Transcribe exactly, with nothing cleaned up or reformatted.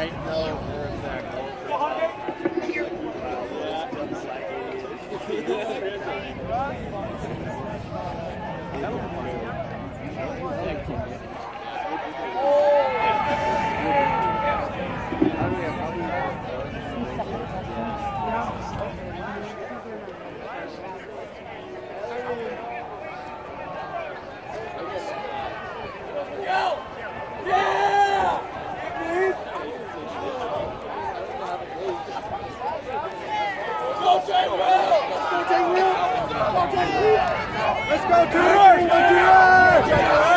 I know for a fact. Let's go, Tudor! Let's go, Tudor!